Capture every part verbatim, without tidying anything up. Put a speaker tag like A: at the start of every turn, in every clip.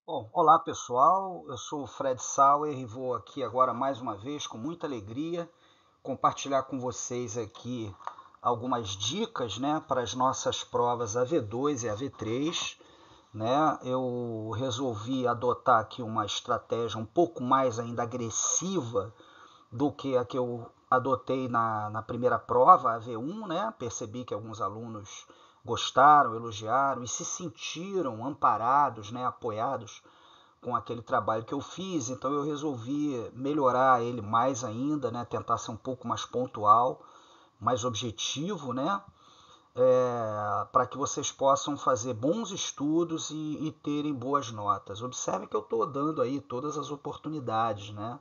A: Bom, olá pessoal, eu sou o Fred Sauer e vou aqui agora mais uma vez, com muita alegria, compartilhar com vocês aqui algumas dicas, né, para as nossas provas A V dois e A V três. Né? Eu resolvi adotar aqui uma estratégia um pouco mais ainda agressiva do que a que eu adotei na, na primeira prova, a V um, né? Percebi que alguns alunos gostaram, elogiaram e se sentiram amparados, né, apoiados com aquele trabalho que eu fiz, então eu resolvi melhorar ele mais ainda, né, tentar ser um pouco mais pontual, mais objetivo, né, é, para que vocês possam fazer bons estudos e, e terem boas notas. Observe que eu estou dando aí todas as oportunidades, né?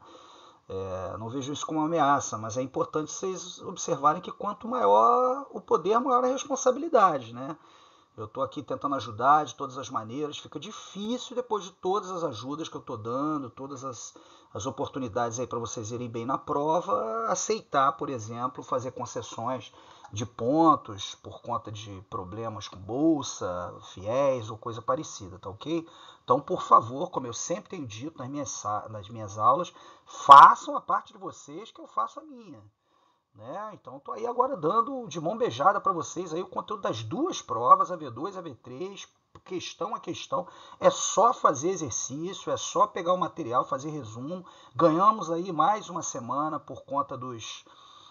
A: É, não vejo isso como uma ameaça, mas é importante vocês observarem que quanto maior o poder, maior a responsabilidade, né? Eu estou aqui tentando ajudar de todas as maneiras. Fica difícil depois de todas as ajudas que eu estou dando, todas as, as oportunidades aí para vocês irem bem na prova, aceitar, por exemplo, fazer concessões de pontos por conta de problemas com bolsa, fiéis ou coisa parecida, tá ok? Então, por favor, como eu sempre tenho dito nas minhas, nas minhas aulas, façam a parte de vocês que eu faço a minha. Né? Então estou aí agora dando de mão beijada para vocês aí o conteúdo das duas provas, a V dois, a V três, questão a questão. É só fazer exercício, é só pegar o material, fazer resumo. Ganhamos aí mais uma semana por conta dos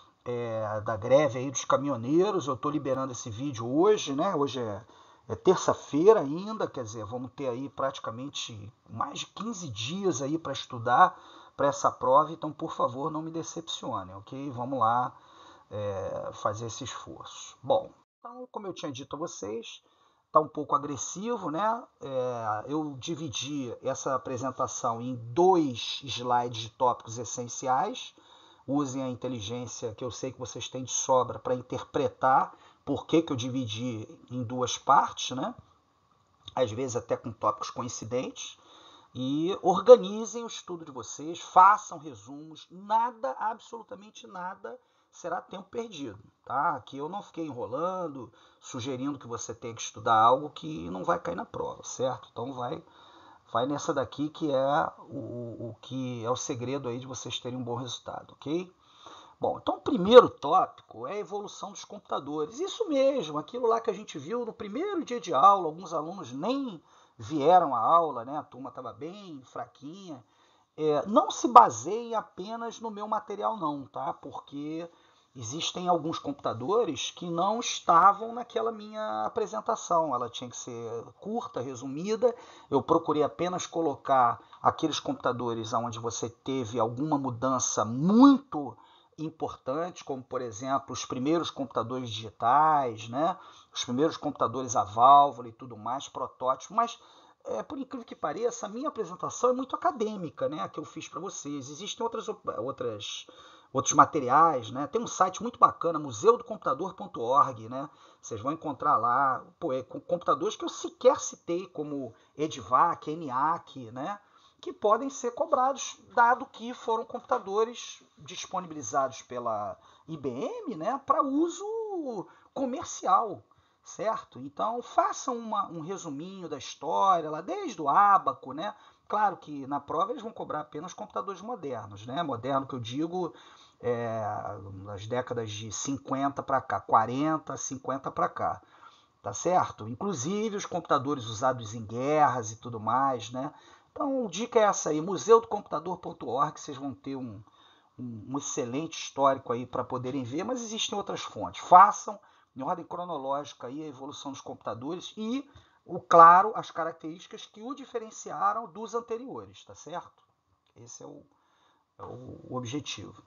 A: é, da greve aí dos caminhoneiros. Eu estou liberando esse vídeo hoje, né? Hoje é, é terça-feira ainda, quer dizer, vamos ter aí praticamente mais de quinze dias aí para estudar para essa prova, então por favor não me decepcionem, ok? Vamos lá é, fazer esse esforço. Bom, então como eu tinha dito a vocês, está um pouco agressivo, né? É, eu dividi essa apresentação em dois slides de tópicos essenciais. Usem a inteligência que eu sei que vocês têm de sobra para interpretar por que, que eu dividi em duas partes, né? Às vezes até com tópicos coincidentes. E organizem o estudo de vocês, façam resumos, nada, absolutamente nada será tempo perdido, tá? Aqui eu não fiquei enrolando, sugerindo que você tenha que estudar algo que não vai cair na prova, certo? Então vai, vai nessa daqui que é o, o que é o segredo aí de vocês terem um bom resultado, ok? Bom, então o primeiro tópico é a evolução dos computadores. Isso mesmo, aquilo lá que a gente viu no primeiro dia de aula, alguns alunos nem vieram à aula, né? A turma estava bem fraquinha. É, não se baseie apenas no meu material não, tá? Porque existem alguns computadores que não estavam naquela minha apresentação. Ela tinha que ser curta, resumida. Eu procurei apenas colocar aqueles computadores onde você teve alguma mudança muito importante, como por exemplo os primeiros computadores digitais, né? Os primeiros computadores a válvula e tudo mais, protótipos, mas é, por incrível que pareça, a minha apresentação é muito acadêmica, né, a que eu fiz para vocês. Existem outras, outras, outros materiais, né? Tem um site muito bacana, museu do computador ponto org, né? Vocês vão encontrar lá pô, é, computadores que eu sequer citei, como EDVAC, ENIAC, né? Que podem ser cobrados, dado que foram computadores disponibilizados pela I B M, né, para uso comercial, certo? Então façam uma, um resuminho da história, lá desde o ábaco, né? Claro que na prova eles vão cobrar apenas computadores modernos, né? Moderno que eu digo é, nas décadas de cinquenta para cá, quarenta, cinquenta para cá, tá certo? Inclusive os computadores usados em guerras e tudo mais, né? Então, dica é essa aí, museu do computador ponto org, vocês vão ter um, um, um excelente histórico aí para poderem ver, mas existem outras fontes. Façam em ordem cronológica aí a evolução dos computadores e, o claro, as características que o diferenciaram dos anteriores, tá certo? Esse é o, é o objetivo.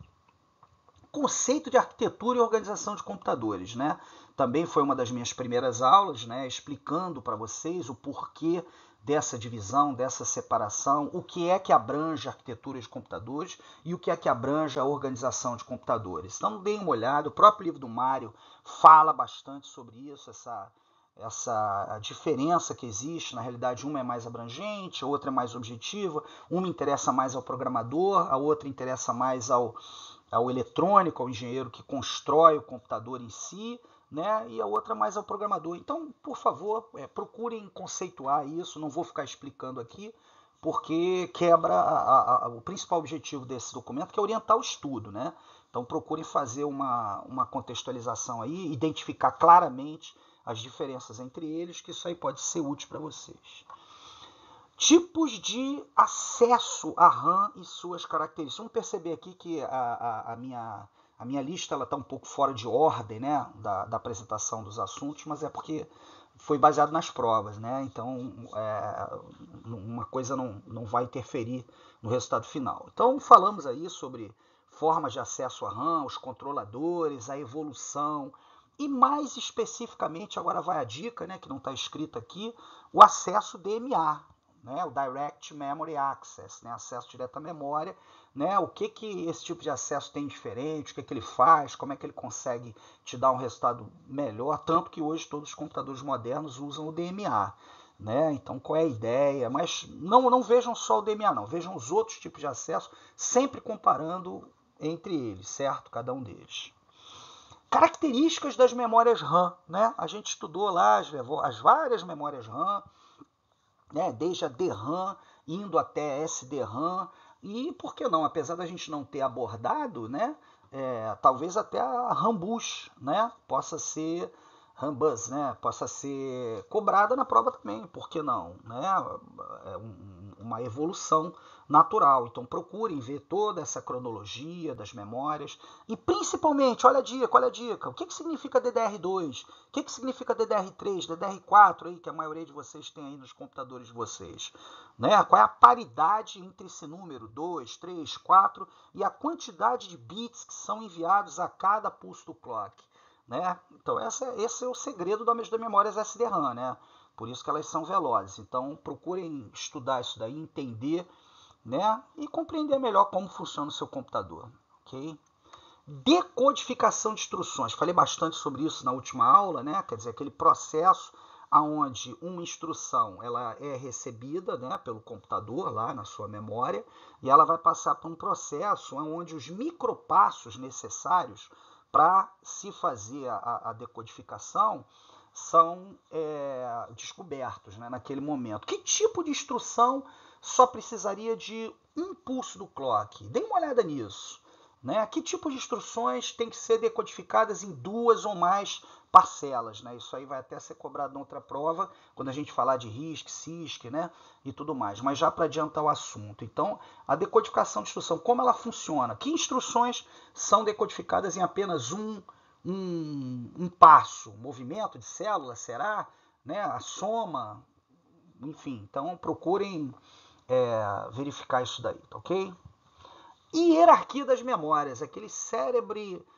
A: Conceito de arquitetura e organização de computadores, né? Também foi uma das minhas primeiras aulas, né? Explicando para vocês o porquê dessa divisão, dessa separação, o que é que abrange a arquitetura de computadores e o que é que abrange a organização de computadores. Então, deem uma olhada, o próprio livro do Mário fala bastante sobre isso, essa, essa diferença que existe. Na realidade, uma é mais abrangente, a outra é mais objetiva, uma interessa mais ao programador, a outra interessa mais ao ao eletrônico, ao engenheiro que constrói o computador em si, né? E a outra mais ao programador. Então, por favor, é, procurem conceituar isso, não vou ficar explicando aqui, porque quebra a, a, a, o principal objetivo desse documento, que é orientar o estudo, né? Então procurem fazer uma, uma contextualização aí, identificar claramente as diferenças entre eles, que isso aí pode ser útil para vocês. Tipos de acesso à RAM e suas características. Vamos perceber aqui que a, a, a minha, a minha lista está um pouco fora de ordem, né, da, da apresentação dos assuntos, mas é porque foi baseado nas provas, né? Então é, uma coisa não, não vai interferir no resultado final. Então falamos aí sobre formas de acesso à RAM, os controladores, a evolução e mais especificamente, agora vai a dica, né, que não está escrito aqui, o acesso D M A, né, o Direct Memory Access, né, acesso direto à memória, né, o que, que esse tipo de acesso tem diferente, o que, que ele faz, como é que ele consegue te dar um resultado melhor, tanto que hoje todos os computadores modernos usam o D M A. Né? Então, qual é a ideia? Mas não, não vejam só o D M A, não. Vejam os outros tipos de acesso, sempre comparando entre eles, certo? Cada um deles. Características das memórias RAM. Né? A gente estudou lá as, as várias memórias RAM, né? Desde a D RAM, indo até S D RAM. E, por que não? Apesar da gente não ter abordado, né? É, talvez até a Rambus, né? Possa ser... Rambus, né, possa ser cobrada na prova também, por que não? Né? É um, uma evolução natural. Então procurem ver toda essa cronologia das memórias e principalmente, olha a dica, olha a dica, o que, que significa D D R dois? O que, que significa D D R três, D D R quatro, aí, que a maioria de vocês tem aí nos computadores de vocês? Né? Qual é a paridade entre esse número dois, três, quatro e a quantidade de bits que são enviados a cada pulso do clock? Né? Então essa, esse é o segredo das memórias S D RAM, né? Por isso que elas são velozes. Então procurem estudar isso daí, entender, né? E compreender melhor como funciona o seu computador, ok? Decodificação de instruções. Falei bastante sobre isso na última aula, né? Quer dizer, aquele processo onde uma instrução ela é recebida, né, pelo computador lá na sua memória e ela vai passar por um processo onde os micropassos necessários para se fazer a, a decodificação são é, descobertos, né, naquele momento. Que tipo de instrução só precisaria de um pulso do clock? Dê uma olhada nisso. Né? Que tipo de instruções tem que ser decodificadas em duas ou mais parcelas? Né? Isso aí vai até ser cobrado em outra prova, quando a gente falar de RISC, CISC, né? E tudo mais. Mas já para adiantar o assunto. Então, a decodificação de instrução, como ela funciona? Que instruções são decodificadas em apenas um, um, um passo? Movimento de célula, será? Né? A soma? Enfim, então procurem é, verificar isso daí, tá ok? E hierarquia das memórias, aquele cérebro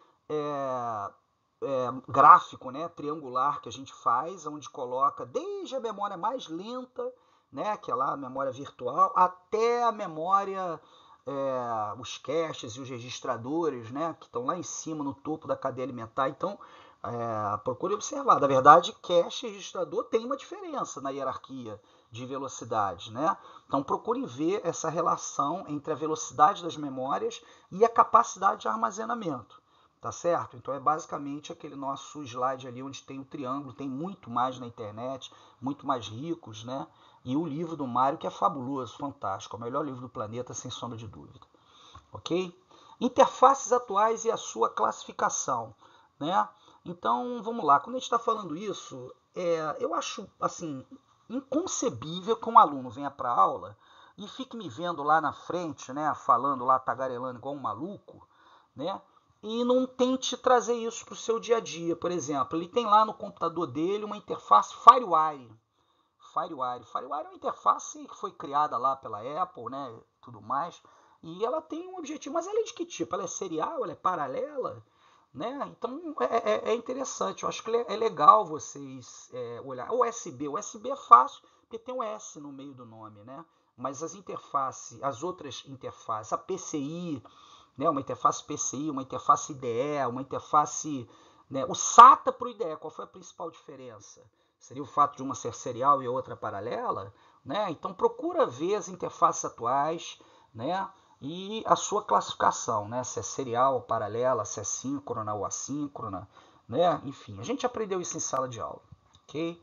A: é, é, gráfico, né, triangular que a gente faz, onde coloca desde a memória mais lenta, né, que é lá a memória virtual, até a memória, é, os caches e os registradores, né, que estão lá em cima, no topo da cadeia alimentar. Então, é, procure observar. Na verdade, cache e registrador tem uma diferença na hierarquia de velocidade, né? Então procurem ver essa relação entre a velocidade das memórias e a capacidade de armazenamento, tá certo? Então é basicamente aquele nosso slide ali onde tem o triângulo, tem muito mais na internet, muito mais ricos, né? E o livro do Mário, que é fabuloso, fantástico, é o melhor livro do planeta, sem sombra de dúvida, ok? Interfaces atuais e a sua classificação, né? Então vamos lá, quando a gente está falando isso, é, eu acho assim inconcebível que um aluno venha para a aula e fique me vendo lá na frente, né, falando lá, tagarelando igual um maluco, né, e não tente trazer isso para o seu dia a dia. Por exemplo, ele tem lá no computador dele uma interface FireWire. FireWire. FireWire é uma interface que foi criada lá pela Apple, né, tudo mais, e ela tem um objetivo, mas ela é de que tipo? Ela é serial? Ela é paralela? Né? Então é, é, é interessante, eu acho que é legal vocês é, olhar. O U S B, o U S B é fácil, porque tem um S no meio do nome, né? Mas as interfaces, as outras interfaces, a P C I, né? Uma interface P C I, uma interface I D E, uma interface, né? O SATA para o I D E, qual foi a principal diferença? Seria o fato de uma ser serial e outra paralela? Né? Então procura ver as interfaces atuais, né? E a sua classificação, né? Se é serial ou paralela, se é síncrona ou assíncrona, né? Enfim, a gente aprendeu isso em sala de aula, ok?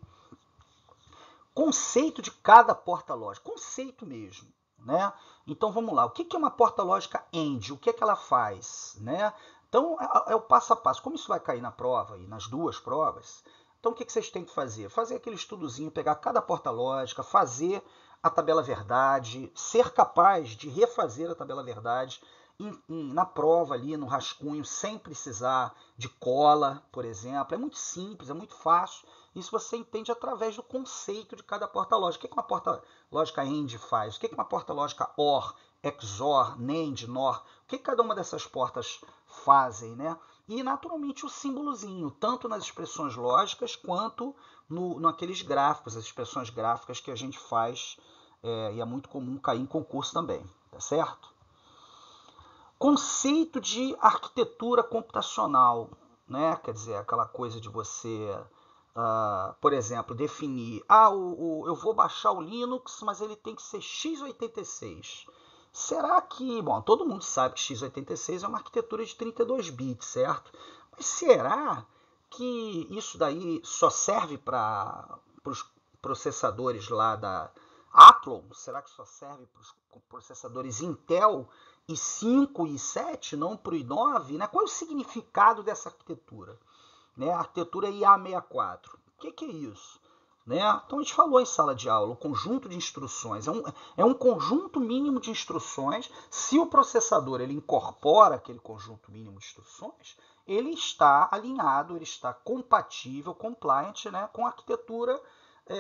A: Conceito de cada porta lógica, conceito mesmo, né? Então vamos lá, o que é uma porta lógica AND? O que é que ela faz, né? Então é, é o passo a passo. Como isso vai cair na prova e nas duas provas, então o que vocês têm que fazer? Fazer aquele estudozinho, pegar cada porta lógica, fazer a tabela verdade, ser capaz de refazer a tabela verdade em, em, na prova ali, no rascunho, sem precisar de cola, por exemplo. É muito simples, é muito fácil. Isso você entende através do conceito de cada porta lógica. O que uma porta lógica AND faz? O que uma porta lógica OR, X O R, NAND, NOR? O que cada uma dessas portas fazem, né? E, naturalmente, o símbolozinho, tanto nas expressões lógicas quanto no, naqueles gráficos, as expressões gráficas que a gente faz, é, e é muito comum cair em concurso também, tá certo? Conceito de arquitetura computacional, né? Quer dizer, aquela coisa de você, uh, por exemplo, definir, ah, o, o, eu vou baixar o Linux, mas ele tem que ser x oitenta e seis. Será que, bom, todo mundo sabe que x oitenta e seis é uma arquitetura de trinta e dois bits, certo? Mas será que isso daí só serve para os processadores lá da Athlon? Será que só serve para os processadores Intel i cinco e i sete, não para o i nove? Né? Qual é o significado dessa arquitetura? Né? A arquitetura I A sessenta e quatro. O que, que é isso? Né? Então a gente falou em sala de aula, o conjunto de instruções. É um, é um conjunto mínimo de instruções. Se o processador ele incorpora aquele conjunto mínimo de instruções, ele está alinhado, ele está compatível, compliant, né, com a arquitetura é,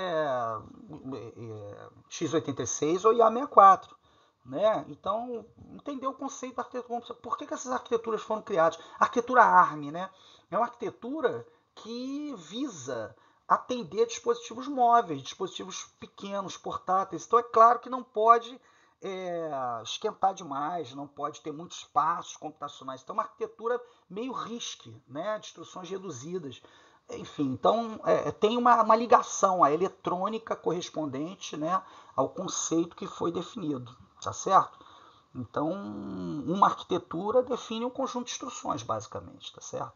A: é, x oitenta e seis ou I A sessenta e quatro. Né? Então, entender o conceito da arquitetura. Por que, que essas arquiteturas foram criadas? A arquitetura A R M, né? É uma arquitetura que visa atender dispositivos móveis, dispositivos pequenos, portáteis. Então é claro que não pode é, esquentar demais, não pode ter muitos espaços computacionais. Então é uma arquitetura meio RISC, né? De instruções reduzidas. Enfim, então é, tem uma, uma ligação, a eletrônica correspondente, né, ao conceito que foi definido, tá certo? Então, uma arquitetura define um conjunto de instruções, basicamente, tá certo?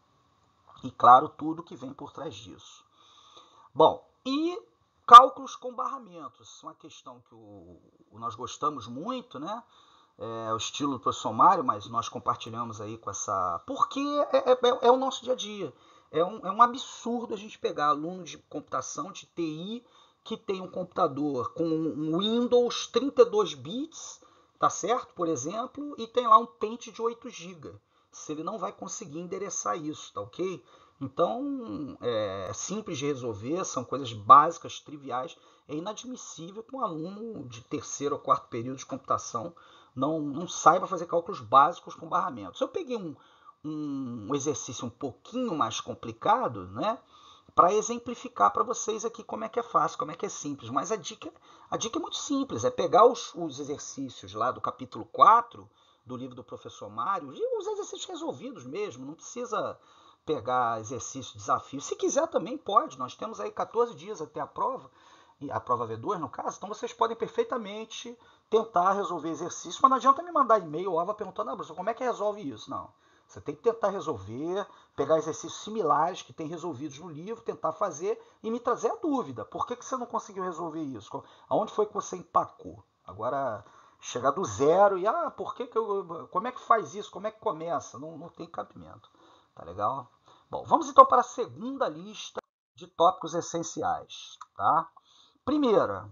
A: E, claro, tudo que vem por trás disso. Bom, e cálculos com barramentos, uma questão que o, o nós gostamos muito, né? É o estilo do professor Mário, mas nós compartilhamos aí com essa... Porque é, é, é o nosso dia a dia. É um, é um absurdo a gente pegar aluno de computação, de T I, que tem um computador com um Windows trinta e dois bits, tá certo? Por exemplo, e tem lá um pente de oito gigas. Se ele não vai conseguir endereçar isso, tá ok? Então, é simples de resolver, são coisas básicas, triviais. É inadmissível que um aluno de terceiro ou quarto período de computação não, não saiba fazer cálculos básicos com barramentos. Eu peguei um, um exercício um pouquinho mais complicado, né, para exemplificar para vocês aqui como é que é fácil, como é que é simples. Mas a dica, a dica é muito simples, é pegar os, os exercícios lá do capítulo quatro do livro do professor Mário, e os exercícios resolvidos mesmo, não precisa pegar exercício, desafio. Se quiser também pode, nós temos aí quatorze dias até a prova, a prova V dois no caso, então vocês podem perfeitamente tentar resolver exercício, mas não adianta me mandar e-mail ou ava perguntando, ah, professor, como é que resolve isso? Não. Você tem que tentar resolver, pegar exercícios similares que tem resolvidos no livro, tentar fazer e me trazer a dúvida. Por que, que você não conseguiu resolver isso? Aonde foi que você empacou? Agora, chegar do zero e, ah, por que, que eu. Como é que faz isso? Como é que começa? Não, não tem cabimento. Tá legal? Bom, vamos então para a segunda lista de tópicos essenciais. Tá? Primeira,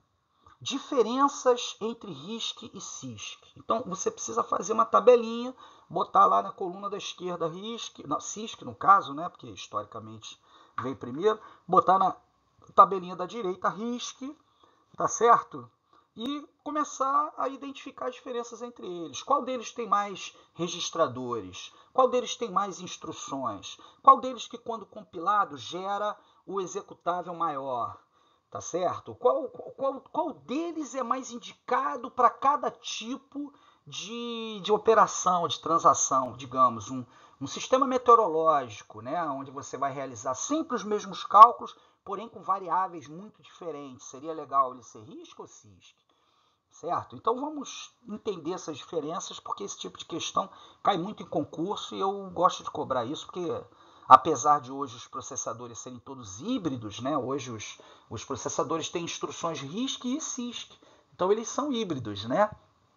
A: diferenças entre RISC e CISC. Então, você precisa fazer uma tabelinha, botar lá na coluna da esquerda RISC, não, CISC no caso, né, porque historicamente veio primeiro, botar na tabelinha da direita RISC, tá certo? E começar a identificar as diferenças entre eles. Qual deles tem mais registradores? Qual deles tem mais instruções? Qual deles que, quando compilado, gera o executável maior? Tá certo? Qual, qual, qual deles é mais indicado para cada tipo de, de operação, de transação, digamos, um, um sistema meteorológico, né, onde você vai realizar sempre os mesmos cálculos, porém com variáveis muito diferentes. Seria legal ele ser RISC ou CISC? Certo? Então vamos entender essas diferenças, porque esse tipo de questão cai muito em concurso e eu gosto de cobrar isso, porque apesar de hoje os processadores serem todos híbridos, né? Hoje os, os processadores têm instruções RISC e CISC, então eles são híbridos, né?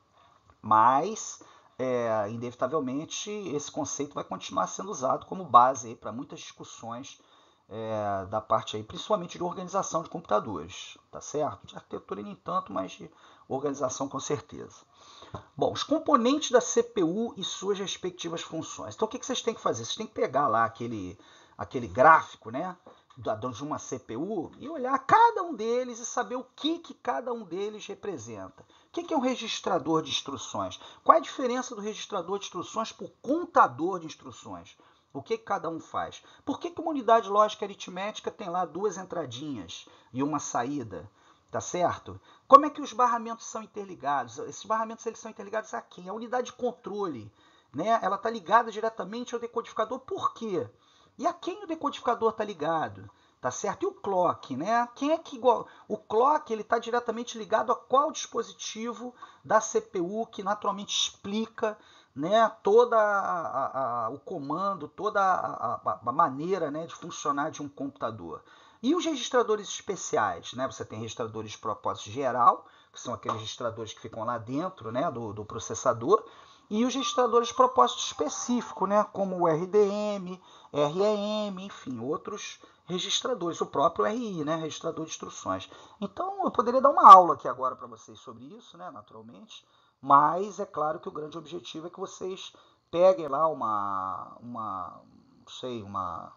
A: Mas, é, inevitavelmente, esse conceito vai continuar sendo usado como base para muitas discussões é, da parte aí, principalmente de organização de computadores, tá certo? De arquitetura nem tanto, mas de organização com certeza. Bom, os componentes da C P U e suas respectivas funções. Então, o que vocês têm que fazer? Vocês têm que pegar lá aquele, aquele gráfico, né, de uma C P U e olhar cada um deles e saber o que, que cada um deles representa. O que é um registrador de instruções? Qual é a diferença do registrador de instruções para o contador de instruções? O que, que cada um faz? Por que, que uma unidade lógica aritmética tem lá duas entradinhas e uma saída? Tá certo? Como é que os barramentos são interligados? Esses barramentos eles são interligados a quem? A unidade de controle, né? Ela está ligada diretamente ao decodificador. Por quê? E a quem o decodificador está ligado? Tá certo? E o clock, né? Quem é que igual? O clock ele está diretamente ligado a qual dispositivo da C P U que naturalmente explica, né, toda a, a, a, o comando, toda a, a, a maneira, né, de funcionar de um computador. E os registradores especiais, né? Você tem registradores de propósito geral, que são aqueles registradores que ficam lá dentro, né, do, do processador, e os registradores de propósito específico, né, como o R D M, R E M, enfim, outros registradores, o próprio R I, né, registrador de instruções. Então, eu poderia dar uma aula aqui agora para vocês sobre isso, né, naturalmente, mas é claro que o grande objetivo é que vocês peguem lá uma, uma não sei, uma...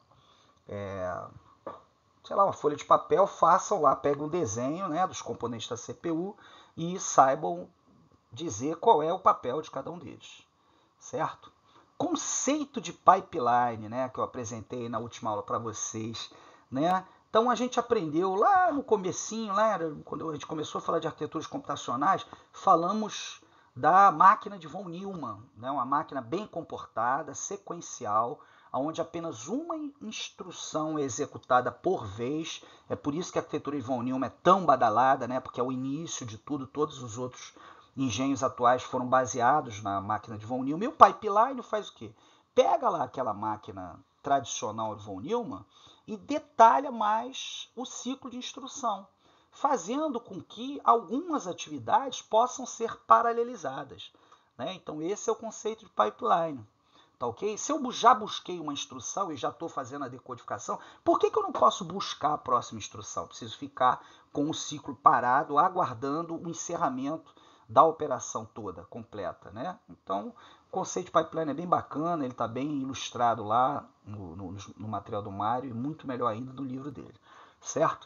A: É, sei lá, uma folha de papel, façam lá, peguem um desenho, né, dos componentes da C P U e saibam dizer qual é o papel de cada um deles, certo? Conceito de pipeline, né, que eu apresentei na última aula para vocês, né? Então a gente aprendeu lá no comecinho, lá, quando a gente começou a falar de arquiteturas computacionais, falamos da máquina de von Neumann, né, uma máquina bem comportada, sequencial, onde apenas uma instrução é executada por vez. É por isso que a arquitetura de von Neumann é tão badalada, né? Porque é o início de tudo, todos os outros engenhos atuais foram baseados na máquina de von Neumann. E o pipeline faz o quê? Pega lá aquela máquina tradicional de von Neumann e detalha mais o ciclo de instrução, fazendo com que algumas atividades possam ser paralelizadas, né? Então esse é o conceito de pipeline. Tá ok? Se eu já busquei uma instrução e já estou fazendo a decodificação, por que, que eu não posso buscar a próxima instrução? Preciso ficar com o ciclo parado, aguardando o encerramento da operação toda, completa, né? Então, o conceito de pipeline é bem bacana, ele está bem ilustrado lá no, no, no material do Mário e muito melhor ainda no livro dele, certo?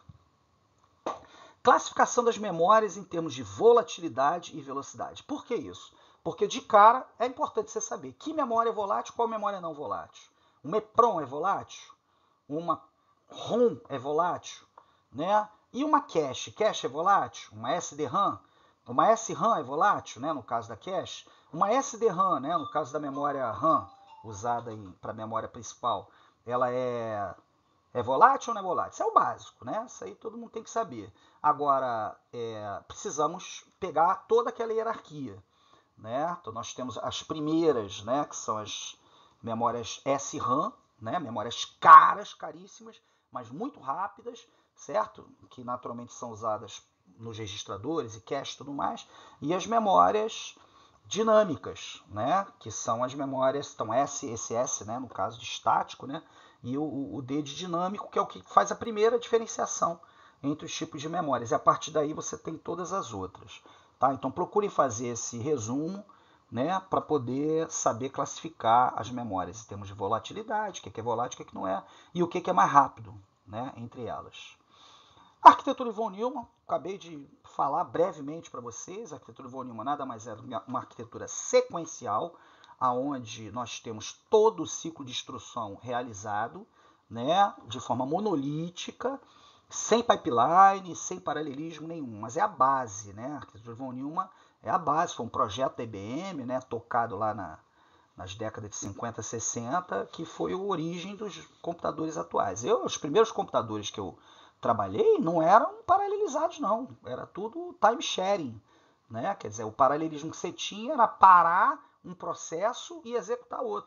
A: Classificação das memórias em termos de volatilidade e velocidade. Por que isso? Porque de cara é importante você saber que memória é volátil e qual memória é não volátil. Uma EPROM é volátil, uma ROM é volátil, né? E uma cache, cache é volátil, uma S D RAM, uma S RAM é volátil, né, no caso da cache, uma S D RAM, né, no caso da memória RAM usada para a memória principal, ela é, é volátil ou não é volátil? Isso é o básico, né? Isso aí todo mundo tem que saber. Agora, é, precisamos pegar toda aquela hierarquia, né? Então nós temos as primeiras, né, que são as memórias S RAM, né, memórias caras, caríssimas, mas muito rápidas, certo? Que naturalmente são usadas nos registradores e cache e tudo mais, e as memórias dinâmicas, né, que são as memórias, então S, S S, né, no caso de estático, né, e o, o D de dinâmico, que é o que faz a primeira diferenciação entre os tipos de memórias, e a partir daí você tem todas as outras. Tá? Então procurem fazer esse resumo, né, para poder saber classificar as memórias em termos de volatilidade, o que é volátil, o que não é, e o que é mais rápido, né, entre elas. A arquitetura de von Neumann, acabei de falar brevemente para vocês, a arquitetura de von Neumann nada mais é uma arquitetura sequencial, onde nós temos todo o ciclo de instrução realizado, né, de forma monolítica, sem pipeline, sem paralelismo nenhum, mas é a base, né? A arquitetura de von Neumann é a base, foi um projeto da I B M, né, tocado lá na, nas décadas de cinquenta, sessenta, que foi a origem dos computadores atuais. Eu, os primeiros computadores que eu trabalhei não eram paralelizados, não, era tudo time sharing, né? Quer dizer, o paralelismo que você tinha era parar um processo e executar outro.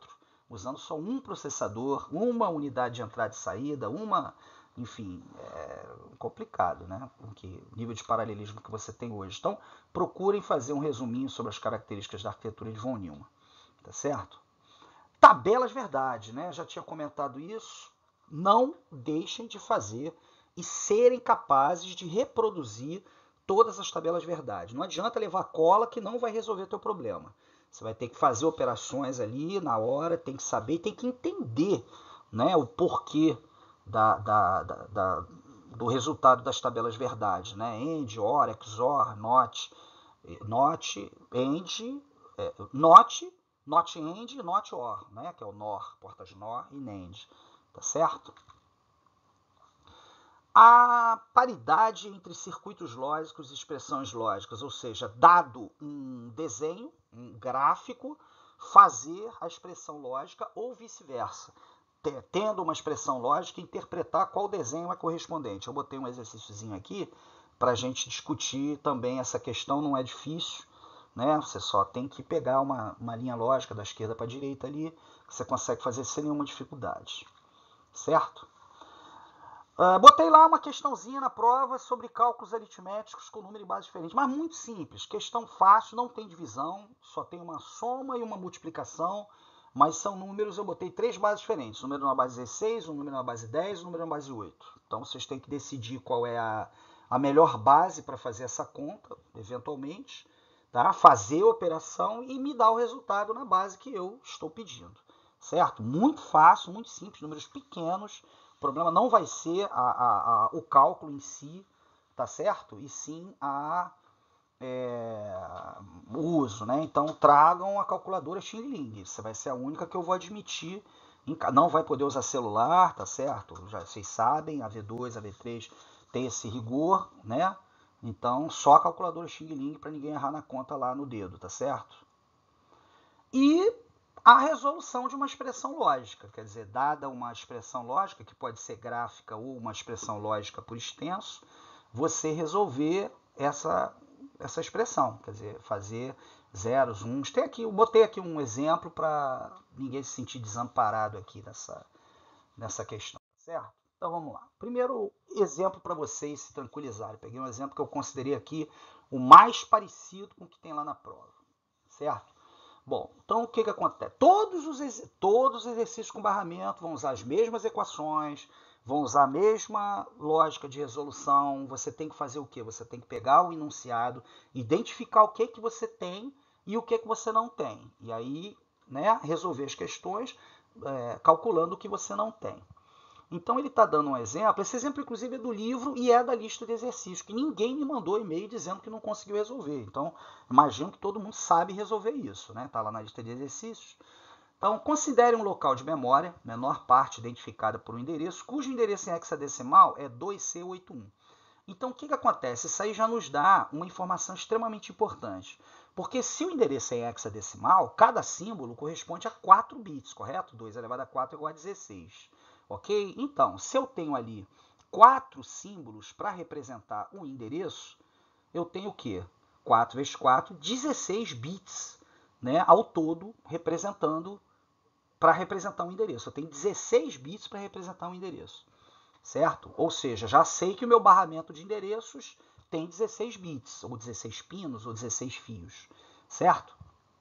A: usando só um processador, uma unidade de entrada e saída, uma, enfim, é complicado, né? O nível de paralelismo que você tem hoje. Então, procurem fazer um resuminho sobre as características da arquitetura de von Neumann, tá certo? Tabelas verdade, né? Já tinha comentado isso. Não deixem de fazer e serem capazes de reproduzir todas as tabelas verdade. Não adianta levar cola que não vai resolver teu problema. Você vai ter que fazer operações ali na hora, tem que saber, tem que entender, né, o porquê da, da, da, da, do resultado das tabelas verdade, né? AND, OR, X O R, NOT, NOT, AND, é, NOT, NOT AND e NOT OR, né? Que é o NOR, portas NOR e NAND, tá certo? A paridade entre circuitos lógicos e expressões lógicas, ou seja, dado um desenho, um gráfico, fazer a expressão lógica ou vice-versa. Tendo uma expressão lógica, interpretar qual desenho é correspondente. Eu botei um exercíciozinho aqui para a gente discutir também essa questão, não é difícil, né? Você só tem que pegar uma, uma linha lógica da esquerda para a direita ali, que você consegue fazer sem nenhuma dificuldade, certo? Uh, botei lá uma questãozinha na prova sobre cálculos aritméticos com número e base diferentes, mas muito simples, questão fácil, não tem divisão, só tem uma soma e uma multiplicação, mas são números, eu botei três bases diferentes, um número na base dezesseis, um número na base dez, um número na base oito. Então vocês têm que decidir qual é a, a melhor base para fazer essa conta, eventualmente, tá? Fazer a operação e me dar o resultado na base que eu estou pedindo, certo? Muito fácil, muito simples, números pequenos. O problema não vai ser a, a, a, o cálculo em si, tá certo? E sim a, é, o uso, né? Então tragam a calculadora Xing-Ling. Você vai ser a única que eu vou admitir. Não vai poder usar celular, tá certo? Já vocês sabem, a V dois, a V três tem esse rigor, né? Então só a calculadora Xing-Ling para ninguém errar na conta lá no dedo, tá certo? E a resolução de uma expressão lógica, quer dizer, dada uma expressão lógica, que pode ser gráfica ou uma expressão lógica por extenso, você resolver essa, essa expressão, quer dizer, fazer zeros, uns. Tem aqui, eu botei aqui um exemplo para ninguém se sentir desamparado aqui nessa, nessa questão, certo? Então vamos lá. Primeiro exemplo para vocês se tranquilizarem. Peguei um exemplo que eu considerei aqui o mais parecido com o que tem lá na prova, certo? Bom, então o que, que acontece? Todos os, todos os exercícios com barramento vão usar as mesmas equações, vão usar a mesma lógica de resolução. Você tem que fazer o quê? Você tem que pegar o enunciado, identificar o que, que você tem e o que, que você não tem. E aí, né, resolver as questões é, calculando o que você não tem. Então ele está dando um exemplo, esse exemplo inclusive é do livro e é da lista de exercícios, que ninguém me mandou e-mail dizendo que não conseguiu resolver. Então, imagino que todo mundo sabe resolver isso, né? Está lá na lista de exercícios. Então, considere um local de memória, menor parte identificada por um endereço, cujo endereço em hexadecimal é dois C oito um. Então, o que, que acontece? Isso aí já nos dá uma informação extremamente importante. Porque se o endereço é hexadecimal, cada símbolo corresponde a quatro bits, correto? dois elevado a quatro é igual a dezesseis. Ok? Então, se eu tenho ali quatro símbolos para representar um endereço, eu tenho o quê? quatro vezes quatro, dezesseis bits, né, ao todo, representando para representar um endereço. Eu tenho dezesseis bits para representar um endereço, certo? Ou seja, já sei que o meu barramento de endereços tem dezesseis bits, ou dezesseis pinos, ou dezesseis fios, certo?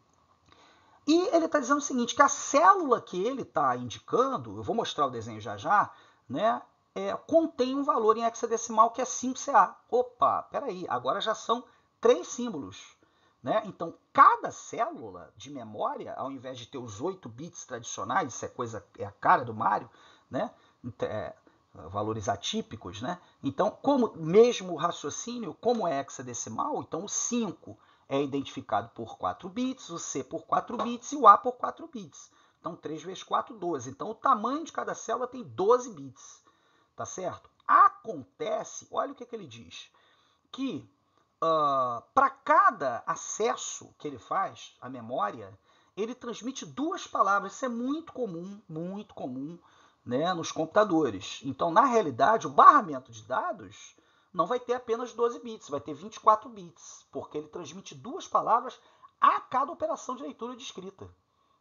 A: E ele está dizendo o seguinte, que a célula que ele está indicando, eu vou mostrar o desenho já já, né, é, contém um valor em hexadecimal que é cinco C A. Opa, peraí, agora já são três símbolos. Né? Então, cada célula de memória, ao invés de ter os oito bits tradicionais, isso é, coisa, é a cara do Mário, né? É, valores atípicos, né? Então, como mesmo o raciocínio, como é hexadecimal, então o cinco é identificado por quatro bits, o C por quatro bits e o A por quatro bits. Então, três vezes quatro, doze. Então, o tamanho de cada célula tem doze bits. Tá certo? Acontece, olha o que, que ele diz, que uh, para cada acesso que ele faz à memória, ele transmite duas palavras. Isso é muito comum, muito comum, né, nos computadores. Então, na realidade, o barramento de dados não vai ter apenas doze bits, vai ter vinte e quatro bits, porque ele transmite duas palavras a cada operação de leitura e de escrita.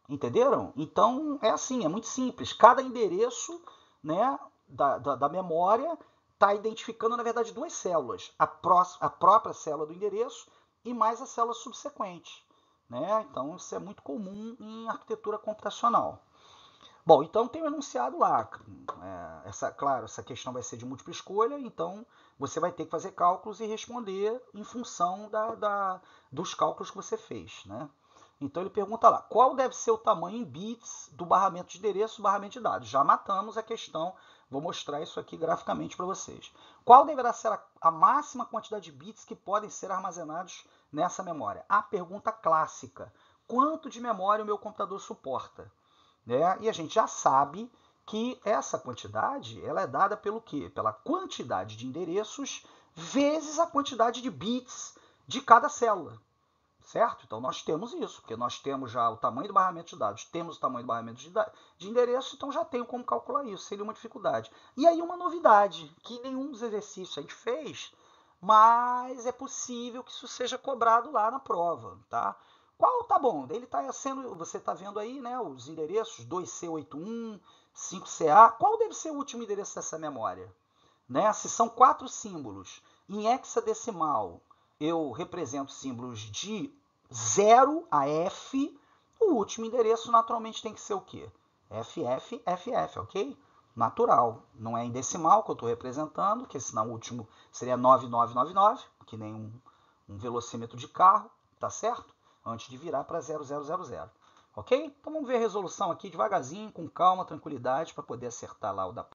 A: Entenderam? Então, é assim, é muito simples. Cada endereço, né, da, da, da memória está identificando, na verdade, duas células. A, pró a própria célula do endereço e mais a célula subsequente. Né? Então, isso é muito comum em arquitetura computacional. Bom, então tem o enunciado lá. É, essa, claro, essa questão vai ser de múltipla escolha, então você vai ter que fazer cálculos e responder em função da, da, dos cálculos que você fez. Né? Então ele pergunta lá, qual deve ser o tamanho em bits do barramento de endereço e barramento de dados? Já matamos a questão, vou mostrar isso aqui graficamente para vocês. Qual deverá ser a, a máxima quantidade de bits que podem ser armazenados nessa memória? A pergunta clássica, quanto de memória o meu computador suporta? Né? E a gente já sabe que essa quantidade ela é dada pelo quê? Pela quantidade de endereços vezes a quantidade de bits de cada célula. Certo? Então nós temos isso, porque nós temos já o tamanho do barramento de dados, temos o tamanho do barramento de, de endereço, então já tenho como calcular isso, seria uma dificuldade. E aí uma novidade, que nenhum dos exercícios a gente fez, mas é possível que isso seja cobrado lá na prova, tá? Qual tá bom? Ele está sendo, você está vendo aí, né, os endereços dois C oito um, cinco C A. Qual deve ser o último endereço dessa memória? Né? Se são quatro símbolos em hexadecimal, eu represento símbolos de zero a F, o último endereço naturalmente tem que ser o quê? F F F F, ok? Natural. Não é em decimal que eu estou representando, porque senão o último seria nove nove nove nove, que nem um, um velocímetro de carro, tá certo? Antes de virar para zero zero zero zero. Ok? Então vamos ver a resolução aqui devagarzinho, com calma, tranquilidade, para poder acertar lá o da...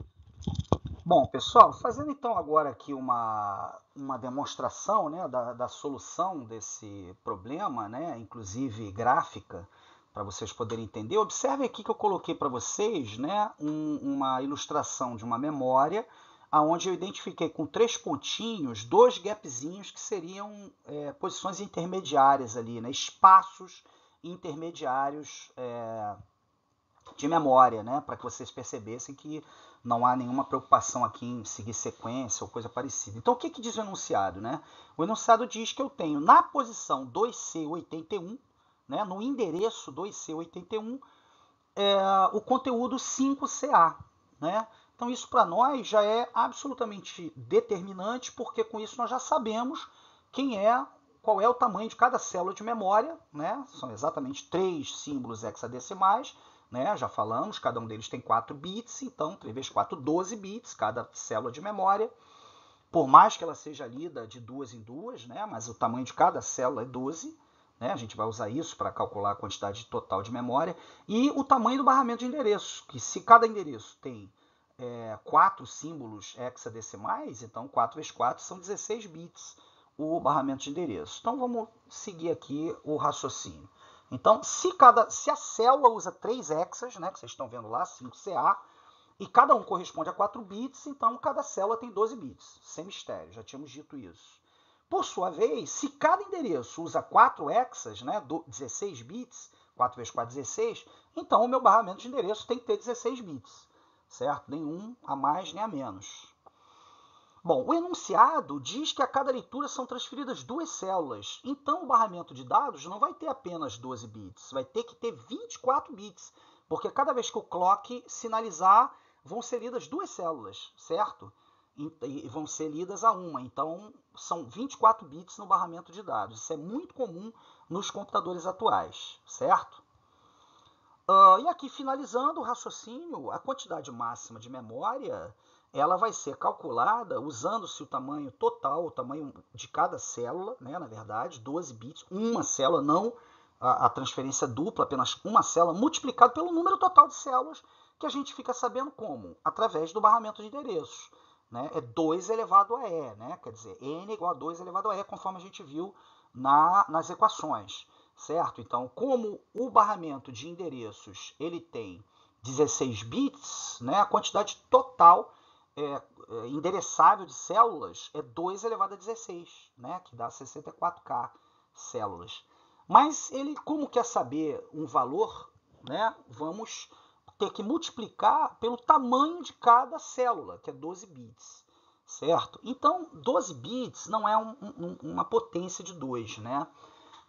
A: Bom, pessoal, fazendo então agora aqui uma, uma demonstração, né, da, da solução desse problema, né, inclusive gráfica, para vocês poderem entender. Observem aqui que eu coloquei para vocês, né, um, uma ilustração de uma memória, onde eu identifiquei com três pontinhos, dois gapzinhos que seriam é, posições intermediárias ali, né, espaços intermediários é, de memória, né, para que vocês percebessem que não há nenhuma preocupação aqui em seguir sequência ou coisa parecida. Então, o que, que diz o enunciado? Né? O enunciado diz que eu tenho na posição dois C oitenta e um, né, no endereço dois C oitenta e um, é, o conteúdo cinco C A. Né? Então, isso para nós já é absolutamente determinante, porque com isso nós já sabemos quem é, qual é o tamanho de cada célula de memória. Né? São exatamente três símbolos hexadecimais. Né, já falamos, cada um deles tem quatro bits, então três vezes quatro, doze bits, cada célula de memória. Por mais que ela seja lida de duas em duas, né, mas o tamanho de cada célula é doze. Né, a gente vai usar isso para calcular a quantidade total de memória. E o tamanho do barramento de endereço, que se cada endereço tem é, quatro símbolos hexadecimais, então quatro vezes quatro são dezesseis bits o barramento de endereço. Então vamos seguir aqui o raciocínio. Então, se, cada, se a célula usa três hexas, né, que vocês estão vendo lá, cinco C A, e cada um corresponde a quatro bits, então cada célula tem doze bits, sem mistério, já tínhamos dito isso. Por sua vez, se cada endereço usa quatro hexas, né, dezesseis bits, quatro vezes quatro, dezesseis, então o meu barramento de endereço tem que ter dezesseis bits, certo? Nenhum a mais nem a menos. Bom, o enunciado diz que a cada leitura são transferidas duas células, então o barramento de dados não vai ter apenas doze bits, vai ter que ter vinte e quatro bits, porque cada vez que o clock sinalizar, vão ser lidas duas células, certo? E vão ser lidas a uma, então são vinte e quatro bits no barramento de dados. Isso é muito comum nos computadores atuais, certo? Uh, e aqui, finalizando o raciocínio, a quantidade máxima de memória ela vai ser calculada usando-se o tamanho total, o tamanho de cada célula, né, na verdade, doze bits, uma célula, não a, a transferência dupla, apenas uma célula, multiplicado pelo número total de células, que a gente fica sabendo como? Através do barramento de endereços. Né? É dois elevado a E, né? Quer dizer, N igual a dois elevado a E, conforme a gente viu na, nas equações. Certo? Então, como o barramento de endereços ele tem dezesseis bits, né, a quantidade total É, é, endereçável de células é dois elevado a dezesseis, né, que dá sessenta e quatro K células. Mas ele, como quer saber um valor, né, vamos ter que multiplicar pelo tamanho de cada célula, que é doze bits, certo? Então, doze bits não é um, um, uma potência de dois, né?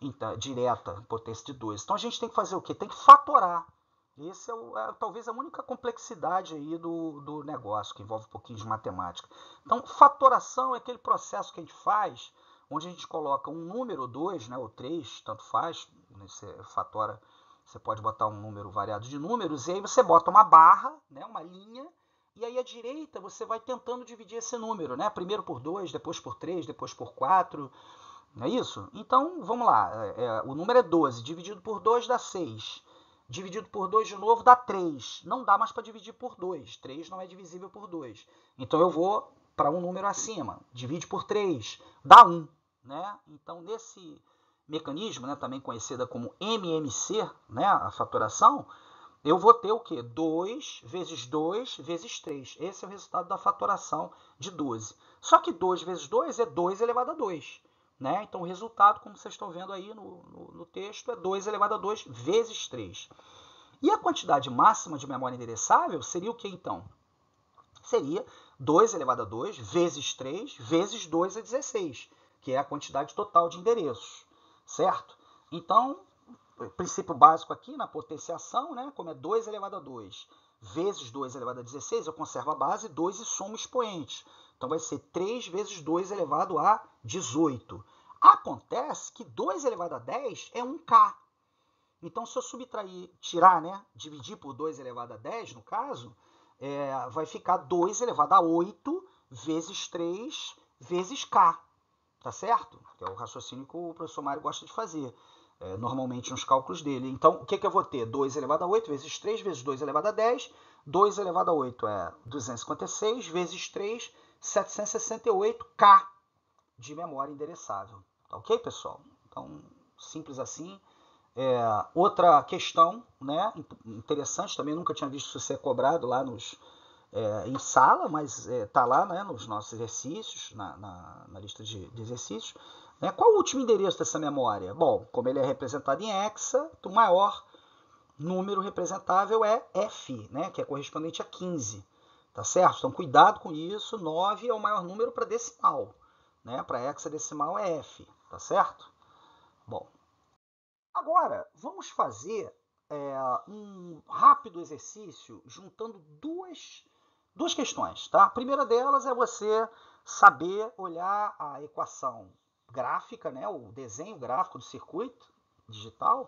A: então, direta, potência de dois. Então a gente tem que fazer o quê? Tem que fatorar. Esse é, o, é talvez a única complexidade aí do, do negócio, que envolve um pouquinho de matemática. Então, fatoração é aquele processo que a gente faz, onde a gente coloca um número, dois, né, ou três, tanto faz, você fatora, você pode botar um número variado de números, e aí você bota uma barra, né, uma linha, e aí à direita você vai tentando dividir esse número, né? Primeiro por dois, depois por três, depois por quatro, não é isso? Então, vamos lá, é, é, o número é doze, dividido por dois dá seis. Dividido por dois de novo dá três. Não dá mais para dividir por dois. três não é divisível por dois. Então eu vou para um número acima. Divide por três, dá um. Né? Então nesse mecanismo, né, também conhecida como M M C, né, a fatoração, eu vou ter o quê? dois vezes dois vezes três. Esse é o resultado da fatoração de doze. Só que dois vezes dois é dois elevado a dois. Né? Então o resultado, como vocês estão vendo aí no, no, no texto, é dois elevado a dois vezes três. E a quantidade máxima de memória endereçável seria o que então? Seria dois elevado a dois vezes três vezes dois é dezesseis, que é a quantidade total de endereços, certo? Então, o princípio básico aqui na potenciação, né, como é dois elevado a dois vezes dois elevado a dezesseis, eu conservo a base dois e somo expoentes. Então vai ser três vezes dois elevado a dezoito. Acontece que dois elevado a dez é um K. Então, se eu subtrair, tirar, né, dividir por dois elevado a dez, no caso, é, vai ficar dois elevado a oito vezes três vezes K. Tá certo? Que é o raciocínio que o professor Mário gosta de fazer. É, normalmente nos cálculos dele. Então, o que, que eu vou ter? dois elevado a oito vezes três vezes dois elevado a dez. dois elevado a oito é duzentos e cinquenta e seis vezes três, setecentos e sessenta e oito K de memória endereçável. Tá ok, pessoal? Então, simples assim. É, outra questão, né, interessante, também nunca tinha visto isso ser cobrado lá nos, é, em sala, mas está é, lá, né, nos nossos exercícios, na, na, na lista de, de exercícios. Né? Qual o último endereço dessa memória? Bom, como ele é representado em hexa, o maior número representável é F, né, que é correspondente a quinze. Tá certo? Então, cuidado com isso. nove é o maior número para decimal. Né? Para hexadecimal é F. Tá certo? Bom, agora vamos fazer é, um rápido exercício juntando duas, duas questões. Tá? A primeira delas é você saber olhar a equação gráfica, né, o desenho gráfico do circuito digital,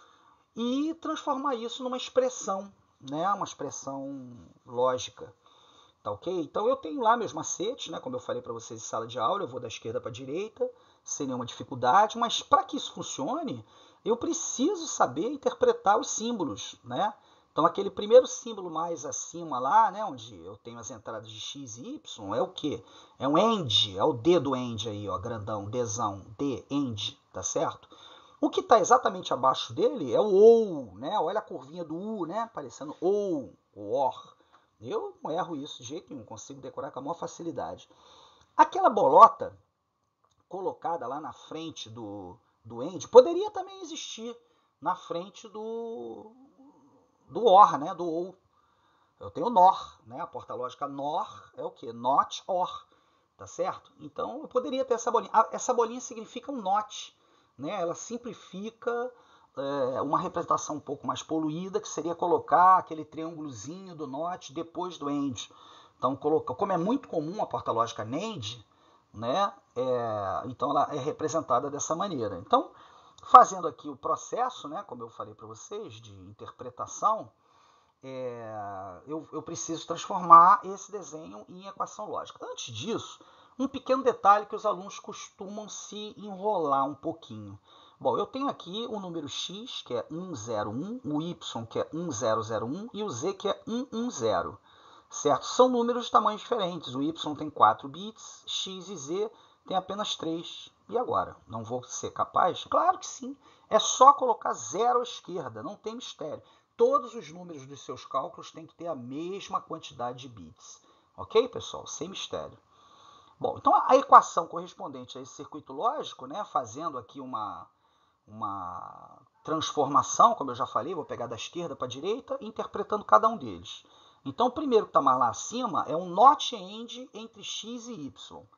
A: e transformar isso numa expressão, né, uma expressão lógica. Tá ok? Então eu tenho lá meus macetes, né, como eu falei para vocês em sala de aula, eu vou da esquerda para a direita, sem nenhuma dificuldade, mas para que isso funcione, eu preciso saber interpretar os símbolos, né? Então aquele primeiro símbolo mais acima lá, né, onde eu tenho as entradas de x e y, é o quê? É um AND, é o D do AND aí, ó, grandão, Dzão, D, AND, tá certo? O que está exatamente abaixo dele é o OU, né? Olha a curvinha do U, né? Parecendo OU, o OR. Eu não erro isso de jeito nenhum, consigo decorar com a maior facilidade. Aquela bolota colocada lá na frente do, do AND poderia também existir na frente do, do OR, né? Do OU. Eu tenho NOR, né? A porta lógica NOR é o quê? Not OR, tá certo? Então eu poderia ter essa bolinha. Essa bolinha significa um NOT, né? Ela simplifica é, uma representação um pouco mais poluída, que seria colocar aquele triângulozinho do NOT depois do AND. Então, coloca, como é muito comum a porta lógica NAND, né? É, então ela é representada dessa maneira. Então, fazendo aqui o processo, né, como eu falei para vocês, de interpretação, é, eu, eu preciso transformar esse desenho em equação lógica. Antes disso, um pequeno detalhe que os alunos costumam se enrolar um pouquinho. Bom, eu tenho aqui o número x, que é cento e um, o y, que é mil um, e o z, que é cento e dez. Certo? São números de tamanhos diferentes. O y tem quatro bits, x e z tem apenas três. E agora? Não vou ser capaz? Claro que sim. É só colocar zero à esquerda, não tem mistério. Todos os números dos seus cálculos têm que ter a mesma quantidade de bits. Ok, pessoal? Sem mistério. Bom, então a equação correspondente a esse circuito lógico, né, fazendo aqui uma, uma transformação, como eu já falei, vou pegar da esquerda para a direita, interpretando cada um deles. Então, o primeiro que está mais lá acima é um NOT AND entre x e y.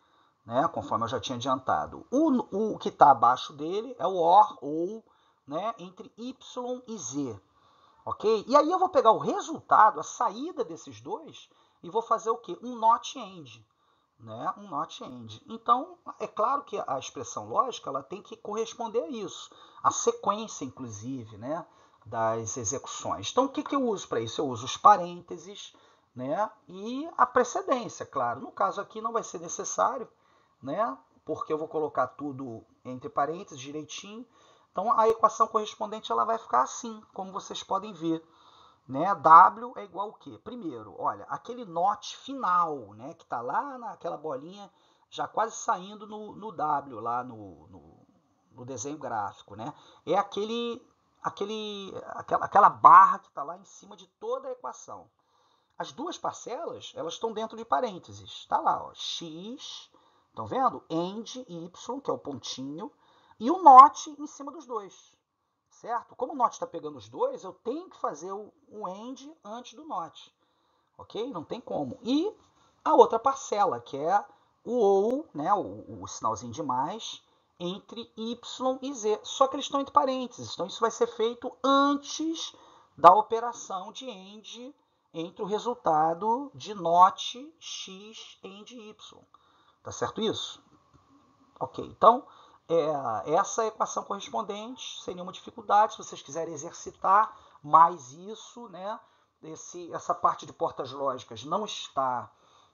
A: né, conforme eu já tinha adiantado. O, o que está abaixo dele é o OR, ou, né, entre Y e Z. Ok? E aí eu vou pegar o resultado, a saída desses dois, e vou fazer o quê? Um not end. Né? Um not end. Então, é claro que a expressão lógica ela tem que corresponder a isso. A sequência, inclusive, né, das execuções. Então, o que, que eu uso para isso? Eu uso os parênteses, né, e a precedência, claro. No caso aqui não vai ser necessário, né, porque eu vou colocar tudo entre parênteses direitinho. Então, a equação correspondente ela vai ficar assim, como vocês podem ver. Né? W é igual ao quê? Primeiro, olha, aquele not final, né, que está lá naquela bolinha, já quase saindo no, no W, lá no, no, no desenho gráfico. Né? É aquele, aquele, aquela, aquela barra que está lá em cima de toda a equação. As duas parcelas, elas estão dentro de parênteses. Está lá, ó, x, estão vendo? End, y, que é o pontinho, e o not em cima dos dois, certo? Como o not está pegando os dois, eu tenho que fazer o, o end antes do not, ok? Não tem como. E a outra parcela, que é o ou, né, o, o sinalzinho de mais, entre y e z. Só que eles estão entre parênteses, então isso vai ser feito antes da operação de end entre o resultado de not x end y. Tá certo isso? Ok, então é, essa é a equação correspondente, sem nenhuma dificuldade. Se vocês quiserem exercitar mais isso, né, esse, essa parte de portas lógicas não está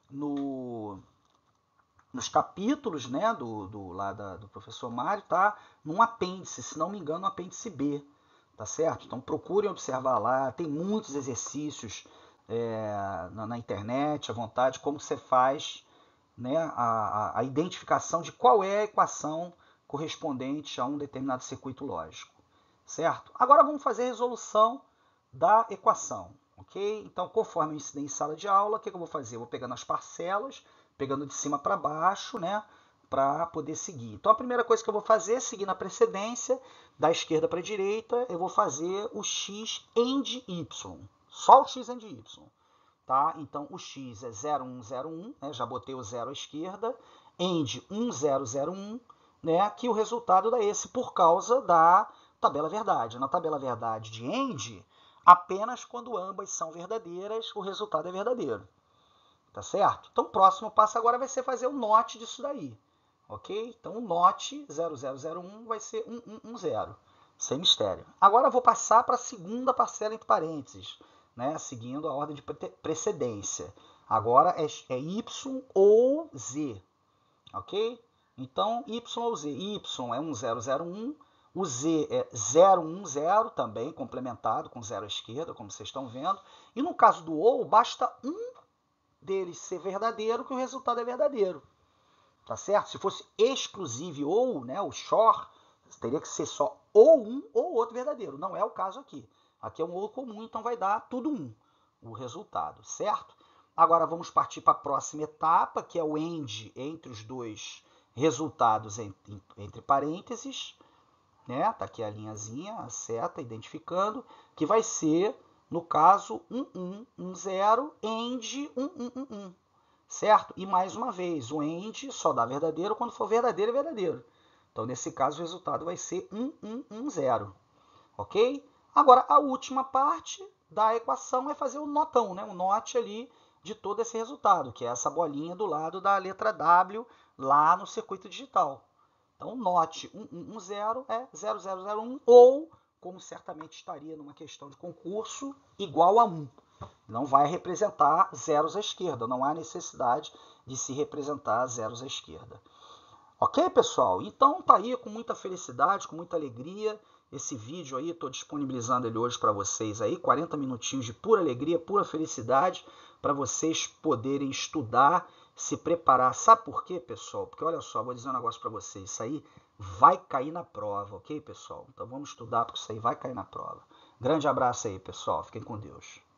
A: no, nos capítulos, né, do, do, lá da, do professor Mário, tá num apêndice, se não me engano, no apêndice B, tá certo? Então procurem observar lá, tem muitos exercícios é, na, na internet, à vontade, como você faz, né, a, a identificação de qual é a equação correspondente a um determinado circuito lógico, certo? Agora vamos fazer a resolução da equação, ok? Então, conforme eu ensinei em sala de aula, o que eu vou fazer? Eu vou pegando as parcelas, pegando de cima para baixo, né, para poder seguir. Então, a primeira coisa que eu vou fazer, seguindo a precedência, da esquerda para a direita, eu vou fazer o x end y, só o x end y. Tá? Então, o x é zero um zero um, né? Já botei o zero à esquerda, end um zero zero um, né? Que o resultado dá esse por causa da tabela verdade. Na tabela verdade de end, apenas quando ambas são verdadeiras, o resultado é verdadeiro. Tá certo? Então, o próximo passo agora vai ser fazer o not disso daí. Ok? Então, o not zero zero zero um vai ser um um um zero, sem mistério. Agora, eu vou passar para a segunda parcela entre parênteses, né, seguindo a ordem de precedência. Agora é, é y ou z, ok? Então, y ou z. Y é um zero zero um, o z é zero um zero, também complementado com zero à esquerda, como vocês estão vendo. E no caso do ou, basta um deles ser verdadeiro que o resultado é verdadeiro. Tá certo? Se fosse exclusive ou, né, o shor, teria que ser só ou um ou outro verdadeiro. Não é o caso aqui. Aqui é um ou comum, então vai dar tudo um, o resultado, certo? Agora vamos partir para a próxima etapa, que é o end entre os dois resultados entre, entre parênteses, né? Tá aqui a linhazinha, a seta, identificando, que vai ser, no caso, um um um zero, end um um um um, certo? E mais uma vez, o end só dá verdadeiro quando for verdadeiro é verdadeiro. Então, nesse caso, o resultado vai ser um um um zero, ok? Agora, a última parte da equação é fazer o notão, né? O not ali de todo esse resultado, que é essa bolinha do lado da letra W lá no circuito digital. Então, not um um um zero é zero zero zero um, ou, como certamente estaria numa questão de concurso, igual a um. Não vai representar zeros à esquerda, não há necessidade de se representar zeros à esquerda. Ok, pessoal? Então, tá aí com muita felicidade, com muita alegria. Esse vídeo aí, estou disponibilizando ele hoje para vocês aí, quarenta minutinhos de pura alegria, pura felicidade, para vocês poderem estudar, se preparar. Sabe por quê, pessoal? Porque olha só, vou dizer um negócio para vocês, isso aí vai cair na prova, ok, pessoal? Então vamos estudar, porque isso aí vai cair na prova. Grande abraço aí, pessoal. Fiquem com Deus.